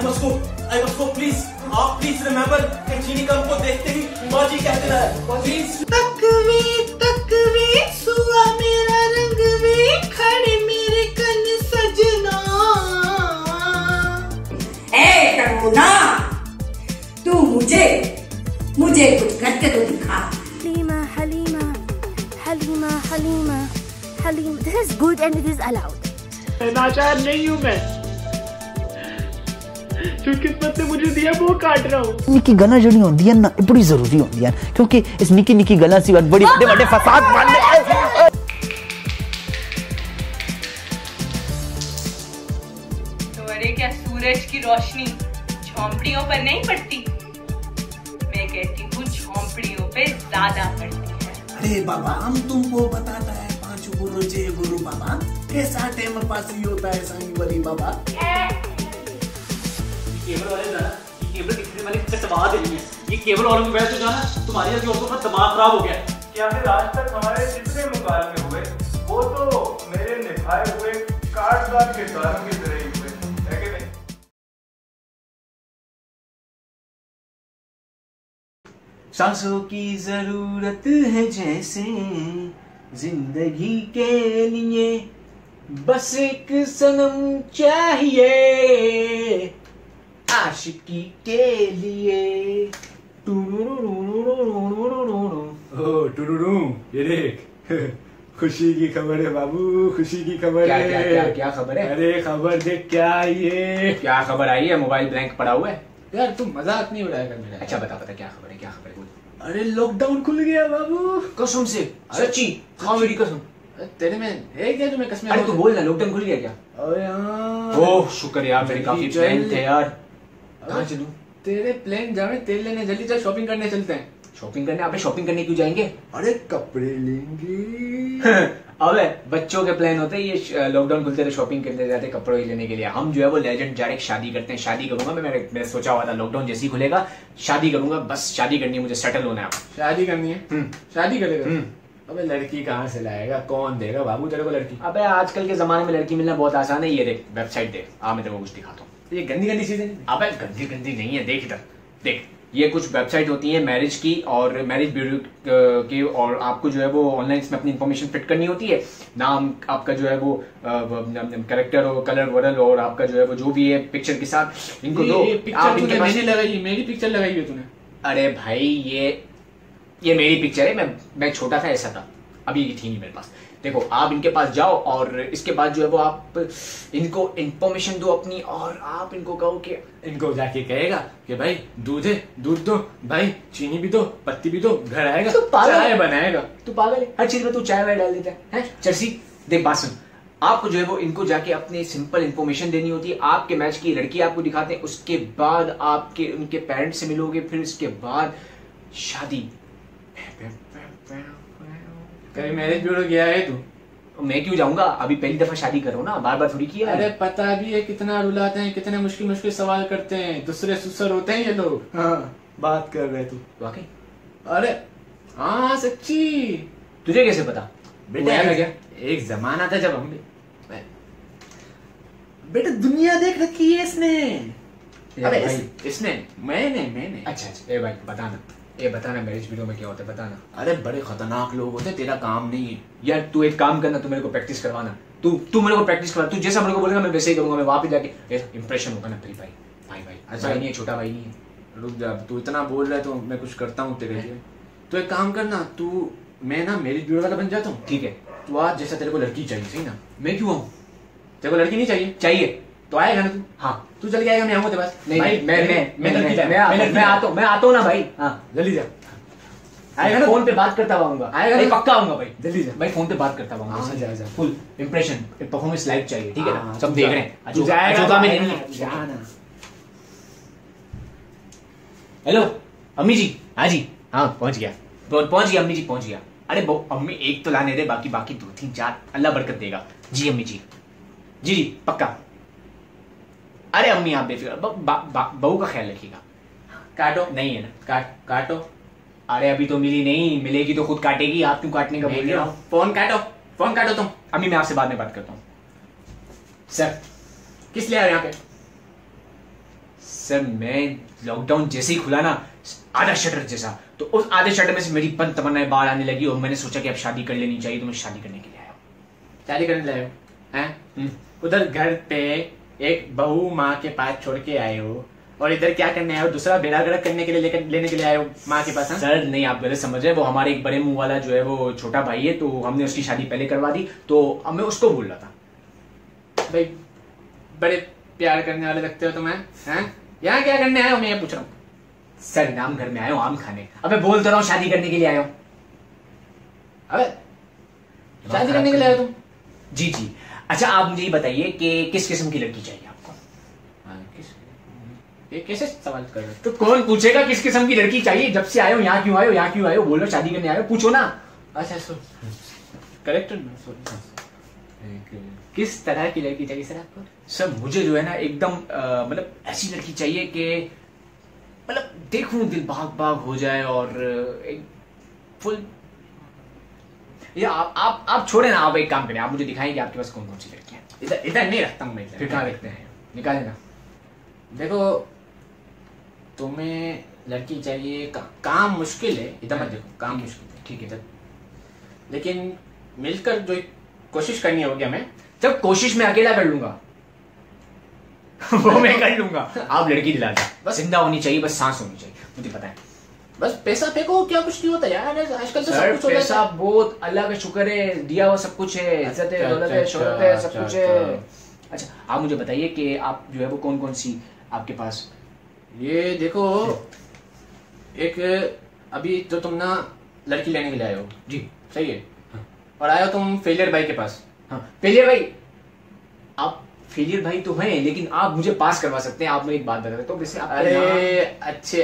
I must go please. आप please remember कि चीनी का हमको देखते ही माँ जी कह देना है प्लीज। तकवे सुआ मेरा रंग वे खड़े मेरे कन सजना। ए करुणा, तू मुझे कुछ करके तो दिखा। Halim, this is good and it is allowed. नाचार नहीं हूँ मैं, जो किस्मत ने मुझे दिया वो काट रहा हूँ। निकी गल्लां जेहड़ियां होंदियां ना बड़ी जरूरी होंदियां क्योंकि इस निकी निकी गल्लां सी बड़ी बड़े फसाद बनदे। तो अरे क्या सूरज की रोशनी झोंपड़ियों पर नहीं पड़ती? मैं कहती हूँ झोंपड़ियों पे ज्यादा पड़ती है। अरे बाबा हम तुमको बताता है 5 गुरु 6 गुरु बाबा कैसा टाइम पास होता है सांगी बड़ी बाबा। केबल वाले ना, ये केबल दिखने वाली कटवा देनी है। ये केबल वालों की वजह से जाना तुम्हारी जैसी औरतों का दिमाग खराब हो गया। क्या फिर आज तक हमारे जितने मुकाबले हुए वो तो मेरे निभाए हुए काटदार किरदारों की तरह ही हुए, है कि नहीं? सांसों की जरूरत है जैसे जिंदगी के लिए, बस एक सनम चाहिए आशिकी के लिए। ओ टुरुरू, ये देख खुशी की खबर है बाबू, खुशी की खबर है। क्या क्या क्या खबर है? अरे खबर देख क्या आई है। क्या खबर आई है? मोबाइल ब्लैंक पड़ा हुआ है यार, तुम मजाक नहीं उड़ाया कर मेरा। अच्छा बता क्या खबर है? क्या खबर है? अरे लॉकडाउन खुल गया बाबू, कसम से? सच्ची? हाँ मेरी कसम। तेरे में है क्या तुम्हें कसम? अरे तू बोल ना, लॉकडाउन खुल गया क्या? अरे यार, ओह शुक्र यार, मेरे काफी प्लान थे यार। कहाँ चलूं? तेरे प्लान जावे तेल लेने, जल्दी चल शॉपिंग करने चलते हैं। शॉपिंग करने? अबे शॉपिंग करने क्यों जाएंगे? अरे कपड़े लेंगे। अबे बच्चों के प्लान होते हैं ये, लॉकडाउन खुलते थे शॉपिंग करने जाते कपड़े लेने के लिए। हम जो है वो लेजेंड डायरेक्ट शादी करते हैं। शादी करूंगा मैं सोचा हुआ था लॉकडाउन जैसे ही खुलेगा शादी करूंगा, बस शादी करनी है मुझे, सेटल होना है। शादी करनी है? शादी करेगा? अबे लड़की कहाँ से लाएगा, कौन देगा बाबू तेरे को लड़की? अबे आजकल के जमाने में लड़की मिलना बहुत आसान है। ये देख वेबसाइट देख, मैं तेरे को कुछ दिखाता हूँ। ये गंदी गंदी चीजें? अबे गंदी गंदी नहीं है, देख इधर देख। ये कुछ वेबसाइट होती है मैरिज की और मैरिज ब्यूरो की, और आपको जो है वो ऑनलाइन इसमें अपनी इन्फॉर्मेशन फिट करनी होती है। नाम आपका जो है वो कैरेक्टर हो, कलर वरल, और आपका जो है वो जो भी है पिक्चर के साथ इनको दो। पिक्चर तूने मैंने लगाई, मेरी पिक्चर लगाई है तूने? अरे भाई ये मेरी पिक्चर है, मैं छोटा था ऐसा था, अभी ये थी नहीं मेरे पास। देखो आप इनके पास जाओ और इसके बाद जो है वो आप इनको इन्फॉर्मेशन दो अपनी, और आप इनको कहो कि इनको जाके कहेगा कि भाई दूध है, दूध दो भाई, चीनी भी दो, पत्ती भी दो, घर आएगा तू चाय बनाएगा। तू पागल है? हर चीज में तू चाय वाय डाल देता है चर्सी। देख बात सुन, आपको जो है वो इनको जाके अपने सिंपल इन्फॉर्मेशन देनी होती है। आपके मैच की लड़की आपको दिखाते हैं, उसके बाद आपके उनके पेरेंट्स से मिलोगे, फिर उसके बाद शादी। कहीं मैरिज ब्यूरो गया है तू? मैं क्यों जाऊंगा, अभी पहली दफा शादी करो ना, बार बार थोड़ी किया। अरे पता भी है कितना रुलाते हैं, कितने मुश्किल मुश्किल सवाल करते हैं, दूसरे सुसर होते हैं ये लोग। हाँ बात कर रहे तू? वाकई? अरे हाँ सच्ची। तुझे कैसे पता? बेटा क्या एक जमाना था जब हम भी, बेटा दुनिया देख रखी है इसने। अरे इसने मैंने अच्छा ये भाई बताना मैरिज वीडियो में क्या होता है, बताना। अरे बड़े खतरनाक लोग होते हैं, तेरा काम नहीं है यार। तू एक काम करना, तू मेरे को प्रैक्टिस करवाना, तू मेरे को प्रैक्टिस करवा। तू जैसा मेरे को बोलेगा मैं वैसे ही करूंगा। मैं वहां पे जाके इंप्रेशन होगा ना तेरी भाई। अच्छा भाई नहीं है, छोटा भाई नहीं है। रुक जा, तू इतना बोल रहा है तो मैं कुछ करता हूँ तेरे लिए। तो एक काम करना, तू मैं ना मैरिज ब्यूरो वाला बन जाता हूँ, ठीक है? तू आज जैसा तेरे को लड़की चाहिए, सही ना? मैं क्यों आऊँ? तेरे को लड़की नहीं चाहिए तो आएगा ना तू? हाँ तू चल के आएगा, मैं आऊंगा तेरे पास। नहीं भाई मैं आता हूँ ना भाई। हाँ जल्दी जा। आएगा ना? फोन पे बात करता आऊंगा। आएगा ना? पक्का आऊंगा भाई, जल्दी जा भाई। फोन पे बात करता आऊंगा। जा फुल इंप्रेशन परफॉर्मेंस लाइव चाहिए, ठीक है ना? सब तू देख जा। रहे हैं। तू जाएगा, अजोका में नहीं है। जाना। हेलो अम्मी जी। हाँ जी, हाँ पहुंच गया अम्मी जी, पहुंच गया। अरे अम्मी एक तो लाने दे, बाकी 2 3 4 अल्लाह बरकत देगा। जी अम्मी जी, जी पक्का। अरे अम्मी आप बेफिक्र, बहू का ख्याल रखिएगा। काटो नहीं है ना? काटो। अरे अभी तो मिली नहीं, मिलेगी तो खुद काटेगी। आप क्यों काटने का बोल रहे हो? फोन काटो तुम। अम्मी मैं आपसे बाद में बात करता हूँ। सर किस लिए आए यहाँ पे? सर मैं लॉकडाउन जैसे ही खुला ना, आधा शटर जैसा, तो उस आधे शटर में से मेरी पन तमन्नाएं बाहर आने लगी और मैंने सोचा कि अब शादी कर लेनी चाहिए, तो मैं शादी करने के लिए आया। शादी करने लाए हो हैं? उधर घर पे एक बहू माँ के पास छोड़ के आए हो और इधर क्या करने आए हो? दूसरा बेड़ा गर्क करने के लिए लेने के लिए आए हो माँ के पास? सर नहीं, आप गलत समझ रहे हैं। वो हमारे एक बड़े मुंह वाला जो है वो छोटा भाई है, तो हमने उसकी शादी पहले करवा दी, तो अब मैं उसको बोल रहा था। भाई बड़े प्यार करने वाले लगते हो तुम्हें, हैं? यहाँ क्या करने आए हो मैं ये पूछ रहा हूँ। सर नाम घर में आया हूँ आम खाने। अब मैं बोल तो रहा हूँ शादी करने के लिए आया हूँ। अबे शादी करने के लिए आए तुम? जी जी। अच्छा आप मुझे ये बताइए कि किस किस्म की लड़की चाहिए आपको? ये कैसे सवाल कर रहे हो? तो कौन पूछेगा किस किस्म की लड़की चाहिए? जब से आए हो यहाँ क्यों आए हो, यहाँ क्यों आए हो, बोलो शादी करने आए हो, पूछो ना। अच्छा सो करेक्टर किस तरह की लड़की चाहिए सर आपको? सर मुझे जो है ना एकदम मतलब ऐसी लड़की चाहिए कि मतलब देखूं दिल बाग बाग हो जाए और एक फुल। या आप छोड़े ना, आप एक काम करें, आप मुझे दिखाएं कि आपके पास कौन कौन सी लड़कियां हैं। इधर इधर नहीं रखता हूँ मैं। फिर कहाँ रखते हैं? निकाले ना। देखो तुम्हें लड़की चाहिए, काम मुश्किल है, इधर मत देखो, काम मुश्किल है, ठीक है, लेकिन मिलकर जो कोशिश करनी होगी हमें। जब कोशिश मैं अकेला कर लूंगा वो मैं कर लूंगा, आप लड़की दिला दो, बस जिंदा होनी चाहिए, बस सांस होनी चाहिए, मुझे पता है। बस पैसा फेंको, क्या कुछ नहीं होता यार आजकल तो सब कुछ होता है। पैसा बहुत अल्लाह का शुक्र है, दिया हुआ सब कुछ है, इज्जत है, दौलत है, शोहरत है, सब कुछ है। अच्छा आप मुझे बताइए कि आप जो है वो कौन कौन सी आपके पास? ये देखो एक अभी जो तुम ना लड़की लेने के लिए आए हो, जी सही है, और आए हो तुम फेलियर भाई के पास। हाँ फेलियर भाई, आप फेलियर भाई तो हैं, लेकिन आप मुझे पास करवा सकते हैं। आप मैं एक बात बता सकता हूँ, वैसे अरे अच्छे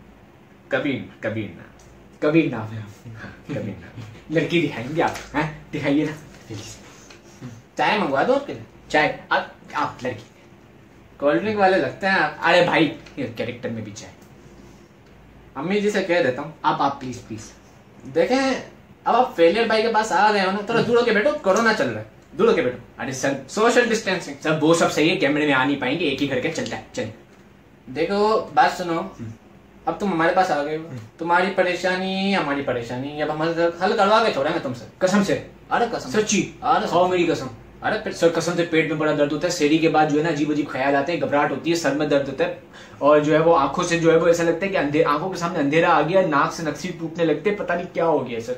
कबीर नाम है, कबीर नाम। लड़की दिखाएंगे आप? हैं दिखाइए ना प्लीज। चाय मंगवा दो आपके लिए? चाय आप लड़की कोल्ड ड्रिंक वाले लगते हैं आप। अरे भाई कैरेक्टर में भी चाय। अम्मी जी से कह देता हूँ आप प्लीज प्लीज देखें। अब आप फेलियर भाई के पास आ गए हो ना, थोड़ा दूर होके बैठो, कोरोना चल रहा है, दूर होके बैठो। अरे सर सोशल डिस्टेंसिंग सर वो सब सही है, कैमरे में आ नहीं पाएंगे, एक ही करके चलता है। चल देखो बात सुनो, अब तुम हमारे पास आ गए हो, तुम्हारी परेशानी हमारी परेशानी, अब हम हल करवा के छोड़ेंगे तुमसे, कसम से। अरे कसम सच्ची? अरे खाओ मेरी कसम। अरे सर कसम से पेट में बड़ा दर्द होता है, सेरी के बाद जो है ना अजीब अजीब ख्याल आते हैं, घबराहट होती है, सर में दर्द होता है, और जो है वो आंखों से जो है वो ऐसा लगता है कि आंखों के सामने अंधेरा आ गया, नाक से नक्सी टूटने लगते, पता नहीं क्या हो गया सर।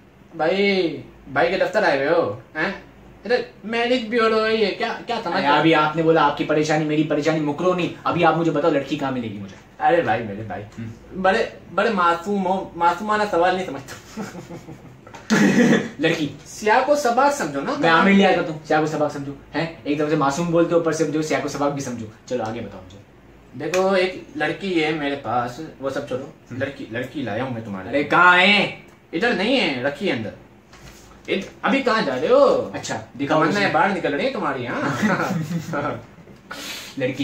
भाई के दफ्तर आए हुए हो हैं? मैरिज ब्यूरो है ये, क्या समझ? अभी आपने बोला आपकी परेशानी मेरी परेशानी, मुकरो नहीं। अभी आप मुझे बताओ लड़की कहाँ मिलेगी मुझे? अरे भाई मेरे भाई बड़े मासूमाना सवाल नहीं समझता। लड़की सिया को सबक समझो ना। मैं आमिर लिया करता हूँ, सिया को सबक समझो हैं? एक तरफ से मासूम बोलते हो, ऊपर से जो सिया को सबक भी समझो। चलो आगे बताओ मुझे। देखो एक लड़की है मेरे पास, वो सब छोड़ो, लड़की लाया हूँ मैं तुम्हारे। अरे कहाँ है? इधर नहीं है, रखी है अंदर। अभी कहाँ जा रहे हो? अच्छा दिखाओ। तमन्नाएं बाहर निकल रही है तुम्हारी। हाँ लड़की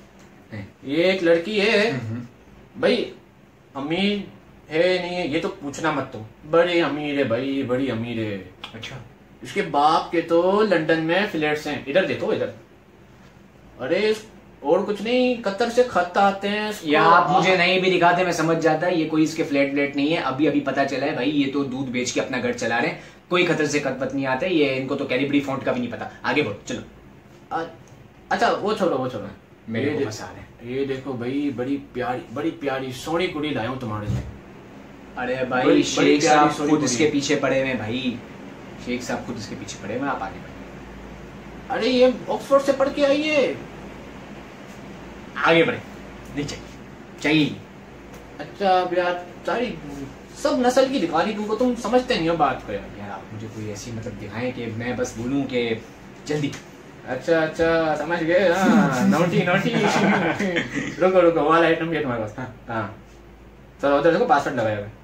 ये एक लड़की है भाई, अमीर है नहीं है ये तो पूछना मत तुम, बड़ी अमीर है भाई, बड़ी अमीर है। अच्छा इसके बाप के तो लंदन में फ्लैट्स हैं, इधर देखो इधर। अरे और कुछ नहीं, कतर से खत आते हैं। या आप मुझे नहीं भी दिखाते मैं समझ जाता, ये कोई इसके फ्लैट नहीं है। अभी पता चला है भाई, ये तो दूध बेच के अपना घर चला रहे हैं, कोई खतर से खत नहीं आते, ये इनको तो कैलिब्री फॉन्ट का भी नहीं पता। आगे बढ़ो चलो। अच्छा वो छोड़ो, मेरे को मसाल है। ये देखो भाई, बड़ी प्यारी सोनी कुड़ी लाया हूँ तुम्हारे लिए। अरे भाई शेख साहब खुद इसके पीछे पड़े हुए भाई, शेख साहब खुद इसके पीछे पड़े हुए। आप आगे बढ़े। अरे ये ऑक्सफोर्ड से पढ़ के आई है। आगे बढ़े। नहीं चाहिए। अच्छा यार सारी सब नस्ल की दिखा दी तुमको, तुम समझते नहीं हो बात को यार। आप मुझे कोई ऐसी मतलब दिखाएं कि मैं बस बोलूं कि जल्दी। अच्छा समझ गए। नोटी रुको वाला आइटम भी है तुम्हारे पास। हाँ चलो उधर देखो, पासवर्ड लगाया हुआ।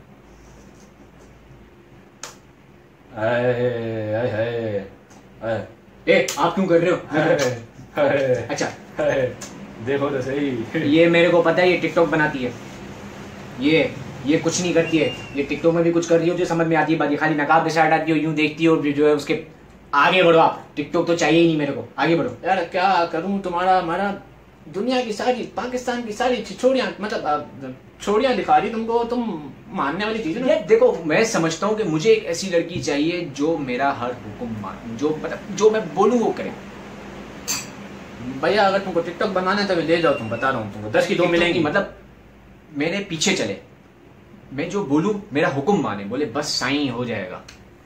आप क्यों कर रहे हो? अच्छा देखो तो सही। ये मेरे को पता है, ये टिकटॉक बनाती है, ये कुछ नहीं करती है। ये टिकटॉक में भी कुछ कर रही हो जो समझ में आती है, बाकी खाली नकाब के साइड आती हो, यूं देखती हो जो है उसके। आगे बढ़ो आप, टिकटॉक तो चाहिए ही नहीं मेरे को, आगे बढ़ो। यार क्या करूं, तुम्हारा हमारा दुनिया की सारी, पाकिस्तान की सारी छोड़ियां, मतलब छोड़ियां दिखा रही तुमको, तुम मानने वाली चीज है। देखो मैं समझता हूँ कि मुझे एक ऐसी लड़की चाहिए जो मेरा हर हुक्म मान, जो मतलब जो मैं बोलूँ वो करे। भैया अगर तुमको टिकटॉक बनाना है तो ले जाओ, तुम बता रहा हूँ तुमको 10 की 2 मिलेंगी। मतलब मेरे पीछे चले, मैं जो बोलूं मेरा हुक्म माने, बोले बस साईं हो जाएगा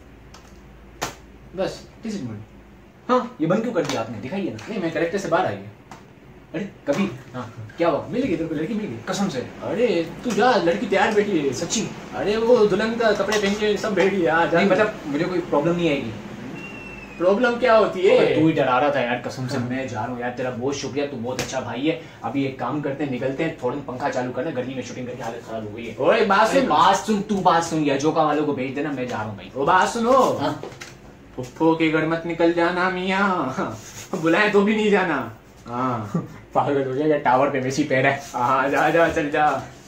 बस। किसी मिनट, हाँ ये बंद क्यों कर दिया आपने, दिखाइए ना। नहीं मैं करेक्टर से बाहर आई है। अरे कभी हाँ क्या हुआ, मिल गई तेरे को लड़की, मिल गई कसम से। अरे तू जा, लड़की तैयार बैठी है सच्ची? अरे वो दुल्हन का कपड़े पहन के सब बैठी है। नहीं मतलब मुझे कोई प्रॉब्लम नहीं आएगी। प्रॉब्लम क्या होती है? तू ही डरा रहा था यार कसम से। मैं जा रहा हूँ यार, तेरा बहुत शुक्रिया, तू बहुत अच्छा भाई है। अभी एक काम करते हैं, निकलते हैं, थोड़ा पंखा चालू करना, गर्मी में शूटिंग करके हालत खराब हो गई है। ओए बात सुन, तू बात सुन, या जोका वालों को भेज देना, मैं जा रहा हूँ भाई। वो बात सुनो, पुप्पो के घर मत निकल जाना मियाँ, बुलाए तो भी नहीं जाना। हाँ पागल हो जाएगा, टावर पे वैसी पैर है। हाँ जा जा चल जा।